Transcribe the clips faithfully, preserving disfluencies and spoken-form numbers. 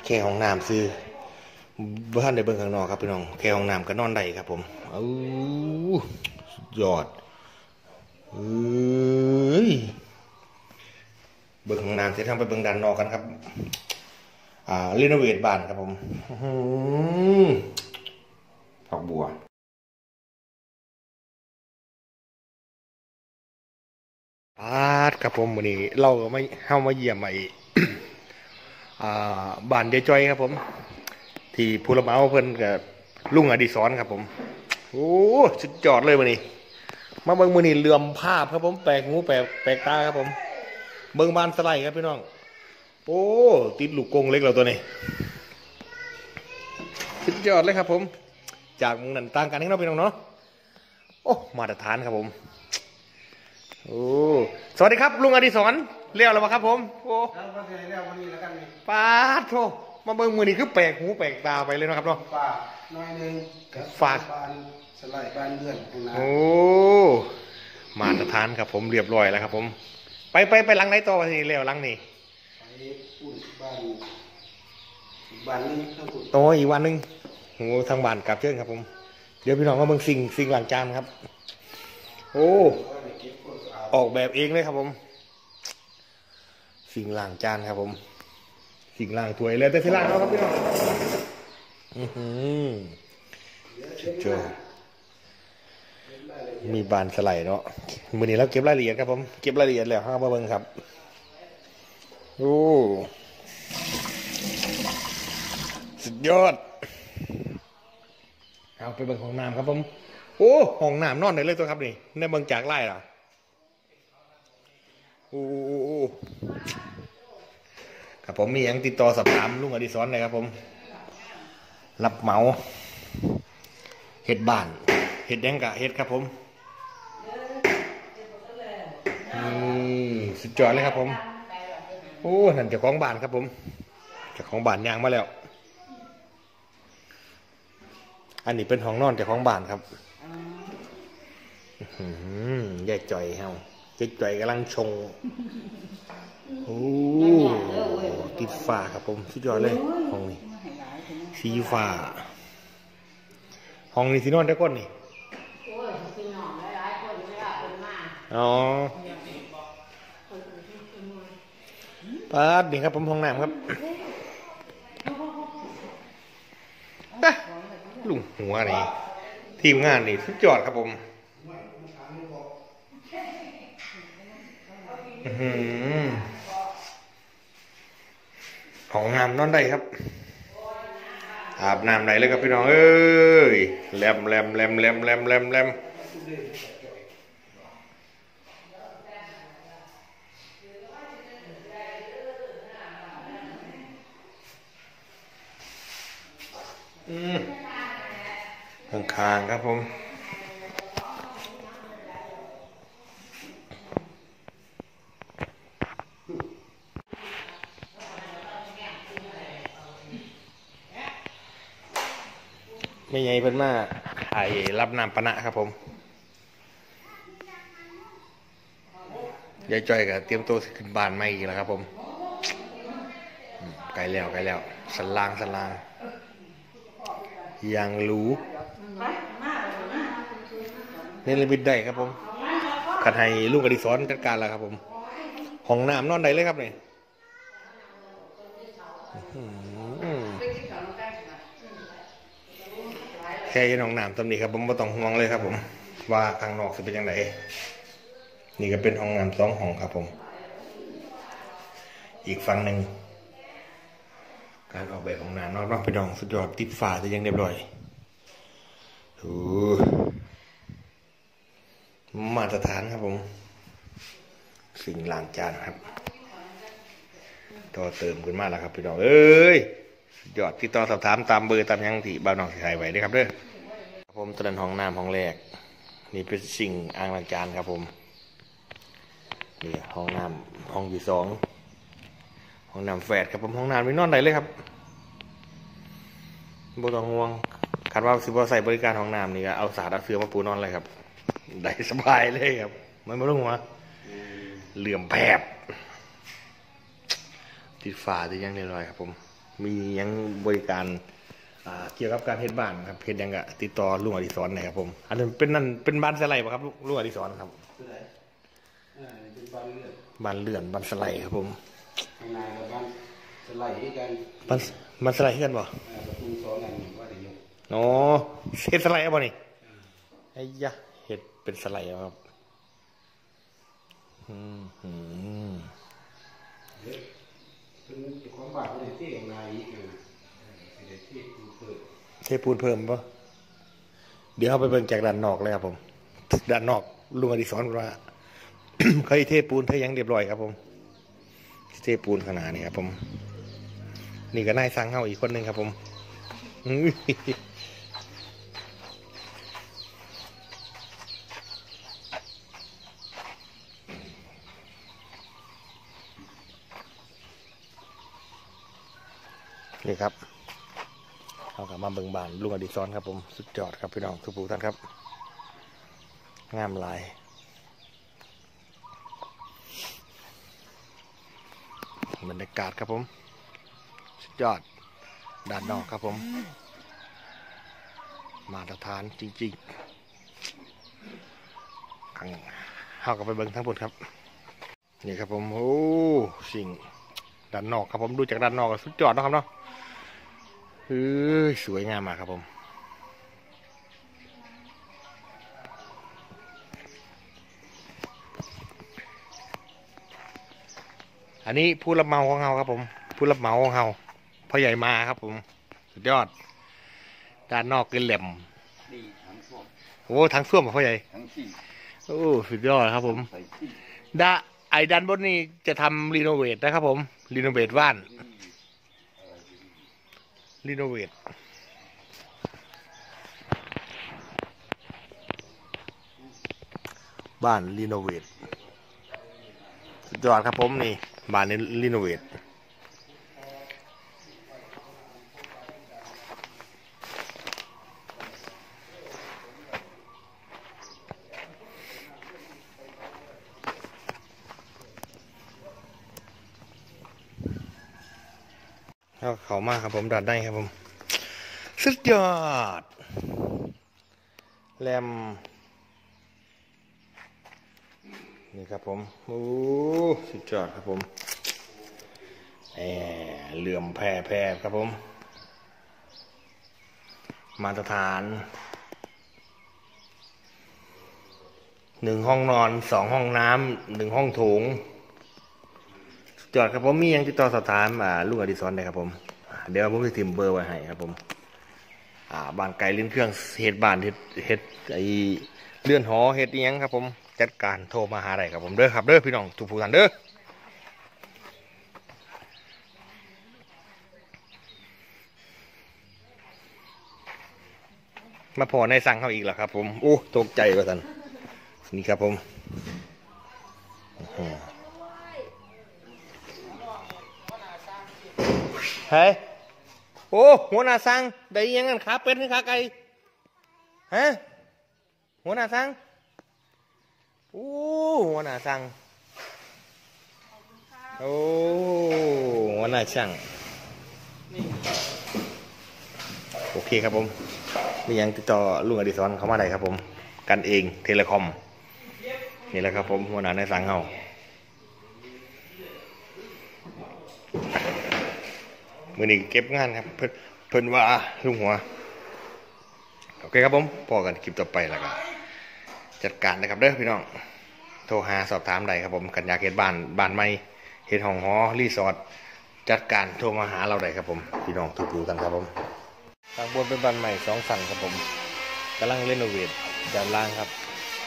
แค่ห้องน้ำซื้อบ้านในเบื้องข้างนอกครับพี่น้องแค่ห้องน้ำก็นอนได้ครับผมเอาสุดยอดเอ้ยเบื้องข้างน้ำจะทำไปเบื้องด้านนอกกันครับอ่ารีโนเวทบ้านครับผมผักบัวปาดครับผมวันนี้เราก็ไม่เข้ามาเยี่ยมไอ้ บ้านเดจอยครับผมที่ผู้รับเหมาเพิ่นกับลุงอดิศรครับผมโอ้สุดยอดเลยวันนี้มาเบิ่งมื้อนี้เหลื่อมภาพครับผมแปลกหูแปลกแปลกตาครับผมเบิ่งบ้านสไลด์ครับพี่น้องโอ้ติดลูกกรงเล็กเราตัวนี้สุดยอดเลยครับผมจากมุมนั้นต่างกันให้เราพี่น้องเนาะโอ้มาตรฐานครับผมโอ้สวัสดีครับลุงอดิศรเรียกแล้วครับผมโอ้ปาดโธ่มาเบิ่งมือนี่คือแปลกหูแปลกตาไปเลยนะครับเนาะฝากน้อยนึงฝากบ้านสไลด์บ้านเลื่อนโอ้มาตรฐานครับผมเรียบร้อยแล้วครับผมไปไปไปหลังไหนต่อไปทีเร็วหลังนี่ไปปุ่นบ้านบ้านนึงทั้งปุ่นโตอีกวันนึงโอ้ทางบ้านกลับเชิญครับผมเดี๋ยวพี่น้องมาเบิ่งสิ่งสิ่งหลังจานครับโอ้ออกแบบเองเลยครับผมสิ่งล้างจานครับผมสิ่งล้างถ้วยเลยแต่สิ่งล้างเอาครับพี่น้องอือหือเจอมีบานสไลด์เนาะมือนี้เราเก็บรายละเอียดครับผมเก็บรายละเอียดแล้วห้ามาเบิ่งครับโอ้สุดยอดเอาไปเบิ่งห้องน้ำครับผมโอ้ห้องน้ำนอนไหนเลยตัวครับนี่ในเบิ่งจากไล่ล่ะโอ้ครับผมมีอย่างติดต่อสอบถามลุงอดิศรเลยครับผมรับเหมาเฮ็ดบ้านเฮ็ดยังกะเฮ็ดครับผมสุดยอดเลยครับผมโอ้นั่นเจ้าของบ้านครับผมเจ้าของบ้านย่างมาแล้วอันนี้เป็นห้องนอนเจ้าของบ้านครับแยกจ่อยเฮาแยกจ่อยกำลังชงโอ้ติดฟ้าครับผมสุดยอดเลยห้องนี้สีฟ้าห้องนี้สีนอนได้ก้นนี่อ๋อป๊าดนี่ครับผมห้องน้ำครับลุงหัวนี่ทีมงานนี่สุดยอดครับผมห้องน้ำนอนได้ครับอาบน้ำไหนเลยครับพี่น้องเอ้ยแลมแลมแลมแลมแลมแลมแลมข้างๆครับผมไม่ใหญ่เป็นมาไอ้รับน้ำปะนะครับผมยายจ้อยกับเตรียมตัวขึ้นบ้านใหม่อีกแล้วครับผมไกลแล้วไกลแล้วสันล่างสันล่างยังรู้นี่เลยบินได้ครับผมขัดให้ลูกอดิศรจัดการแล้วครับผมห้องน้ำนอนได้เลยครับเนี่ยแค่ห้องน้ำตำหนิครับผมไม่ต้องห่วงเลยครับผมว่าข้างนอกจะเป็นยังไงนี่ก็เป็นห้องน้ำสองห้องครับผมอีกฝั่งหนึ่งการออกแบบห้องน้ำนอกไปดองสุดยอดติดฝาจะยังเรียบร้อยโอ้มาตรฐานครับผมสิ่งล้างจานครับต่อเติมขึ้นมาแล้วครับพี่น้องเอ้ยยอดติดต่อสอบถามตามเบอร์ตามยังที่บ้านน้องสิหายไว้ด้วยครับเด้อผมตระหนักห้องน้ำห้องแรกนี่เป็นสิ่งอ่างล้างจานครับผมนี่ห้องน้ำห้องที่สองห้องน้ำแฝดครับผมห้องน้ำไม่นอนไหนเลยครับบ่ต้องห่วงคาดว่าสิบ่ใส่บริการห้องน้ำนี่ก็เอาสาดเอาเสือมาปูนอนเลยครับได้สบายเลยครับไม่มาลงหัวเหลื่อมแผบติดฝาที่ยังเรียบร้อยครับผมมียังบริการเกี่ยวกับการเฮ็ดบ้านครับเฮ็ดยังกะติดต่อลุงอดิศรนะครับผมอันนั้นเป็นนั่นเป็นบ้านสไลด์ป่ะครับลุงอดิศรครับเป็นบ้านเลื่อนบ้านเลื่อนบ้านสไลด์ครับผมข้างในกับบ้านสไลด์กันบ้านบ้านสไลด์กันบ่ประตูสองอันว่าได้ยกอ๋อเฮ็ดสไลด์บ่นี่ไอ้ยะเฮ็ดเป็นสไลด์ครับอืมอืมเป็นความบาดในที่ข้างในอีกนะเทปูนเพิ่มป่ะเดี๋ยวเอาไปเบิ่งจากด้านนอกเลยครับผมด้านนอกลุงอดิศรว่า เคยเทปูนเทยังเรียบร้อยครับผมเทปูนขนาดนี้ครับผมนี่ก็นายสร้างเฮาอีกคนหนึ่งครับผมนี่ครับเอากลับมาเบิ่งบานลุงอดิศรครับผมสุดยอดครับพี่น้องทุกผู้ท่านครับงามหลายบรรยากาศครับผมสุดยอดด้านนอกครับผมมาตรฐานจริงๆข้างเข้ากับไปเบิ่งทั้งหมดครับนี่ครับผมโอ้สิ่งด้านนอกครับผมดูจากด้านนอกก็สุดยอดนะครับเนาะเฮ้ยสวยงามมากครับผมอันนี้ผู้รับเหมาของเราครับผมผู้รับเหมาของเราพ่อใหญ่มาครับผมสุดยอดด้านนอกเป็นแหลมโอ้ทั้งส้วมพ่อใหญ่โอ้สุดยอดครับผมด้าไอ้ด้านบนนี่จะทำรีโนเวทนะครับผมรีโนเวทบ้านรีโนเวทบ้านรีโนเวทสุดยอดครับผมนี่บ้านนี้รีโนเวทแล้วเขามากครับผมดัดได้ครับผมสุดยอดแรมนี่ครับผมโอ้สุดยอดครับผมแอร์เหลื่อมแพร่แพร่ครับผมมาตรฐานหนึ่งห้องนอนสองห้องน้ำหนึ่งห้องโถงสุดยอดครับผมมียังติดต่อสอบถามอ่าลุงอดิศรได้ครับผมเดี๋ยวผมจะทิมเบอร์ไว้ให้ครับผมอ่าบ้านไก่เลื่อนเครื่องเฮ็ดบ้านเฮ็ดเฮ็ดไอเลื่อนหอเฮ็ดยังครับผมจัดการโทรมาหาได้ครับผมเด้อครับเด้อพี่น้องทุกผู้ท่านเด้อมาพอในสั่งเขาอีกแล้วครับผมโอ้ตกใจกว่าท่านนี่ครับผมเฮ้ยโอ้หัวหน้าสั่งได้ยังงั้นขาเป็ดหรือขาไก่ฮะหัวหน้าสั่งโอ้หัวหน้าสั่งโอ้หัวหน้าสั่งโอเคครับผมมียังติดต่อลุงอดิศรเข้ามาได้ครับผมกันเองเทเลคอมนี่แหละครับผมหัวหน้าในสั่งเฮามือนี้เก็บงานครับเพิ่นเพิ่นว่าลุงหัวโอเคครับผมพอกันคลิปต่อไปแล้วก็จัดการนะครับเด้อพี่น้องโทรหาสอบถามได้ครับผมกันอยากเฮ็ดบ้านบ้านใหม่เฮ็ดห้องหอรีสอร์ทจัดการโทรมาหาเราได้ครับผมพี่น้องทุกผู้กันครับผมทางบนเป็นบ้านใหม่สองสั่งครับผมกำลังเรโนเวทด้านล่างครับ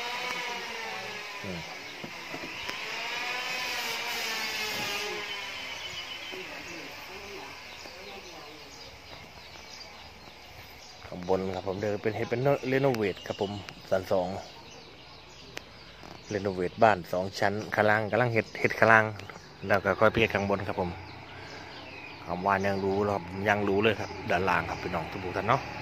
ข้างบนครับผมเดินเป็นเฮ็ดเป็นเรโนเวทครับผมสันสองเรโนเวทบ้านสองชั้นข้างล่างกำลังเฮ็ดเฮ็ดข้างล่างแล้วก็ค่อยไปเฮ็ดข้างบนครับผมคำว่ายังรู้ครับยังรู้เลยครับด้านล่างครับพี่น้องทุกท่านเนาะ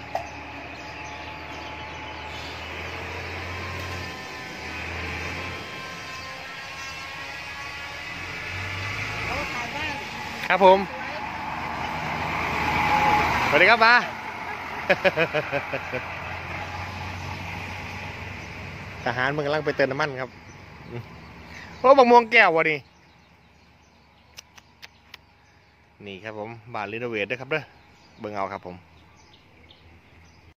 ครับผมสวัสดีครับป้า ทหารมันกำลังไปเติมน้ำมันครับโอ้บักม่วงแก้ววะนี่นี่ครับผมบ้านรีโนเวทด้วยครับเด้อเบิ่งเอาครับผม